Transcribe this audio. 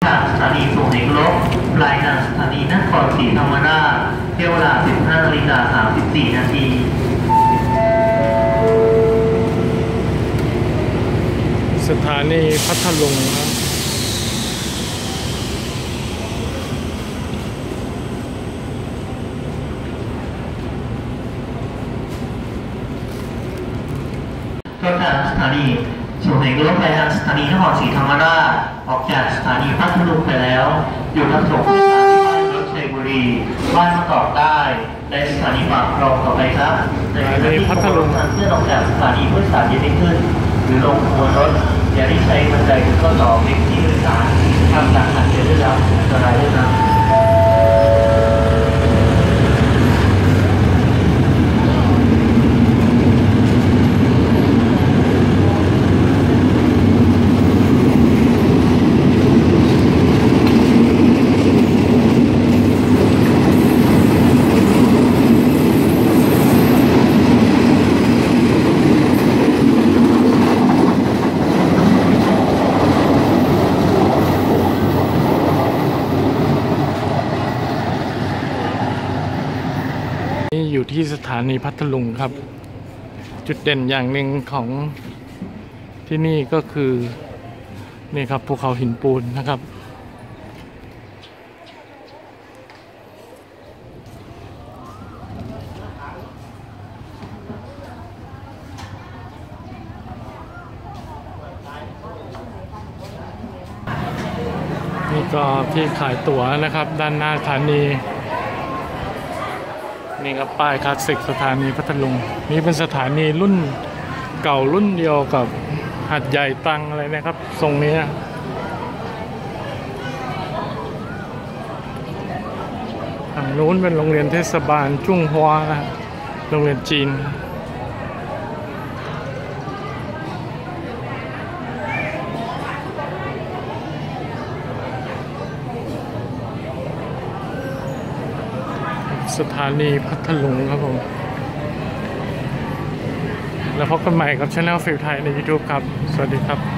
จากสถานีสุไหงโกลกรายงานสถานีนครศรีธรรมราชเวลา 15:34 นาทีสถานีพัทลุงครับก็จากสถานีสุไหงโกลกไปทางสถานีนครศรีธรรมราชออกจากสถานีพัทลุงไปแล้วอยู่รับส่งผู้โดยสารที่บ้านรถชัยบุรีบ้านมะกอกใต้และสถานีปากคลองต่อไปครับในขณะที่ผู้โดยสารเพื่อออกจากสถานีผู้โดยสารยังไม่ขึ้นหรือลงบนรถอย่าได้ใช้บันไดหรือข้อต่อเล็กที่ผู้โดยสารทำการหันเดินได้รับอันตรายด้วยนะนี่อยู่ที่สถานีพัทลุงครับจุดเด่นอย่างหนึ่งของที่นี่ก็คือนี่ครับภูเขาหินปูนนะครับนี่ก็ที่ขายตั๋วนะครับด้านหน้าสถานีนี่ครับป้ายคลาสสิกสถานีพัทลุงนี่เป็นสถานีรุ่นเก่ารุ่นเดียวกับหาดใหญ่ตังอะไรนะครับทรงนี้ทางนู้นเป็นโรงเรียนเทศบาลจุ้งฮัวนะโรงเรียนจีนสถานีพัทลุงครับผมแล้วพบกันใหม่กับช่องฟิลไทยใน YouTube ครับสวัสดีครับ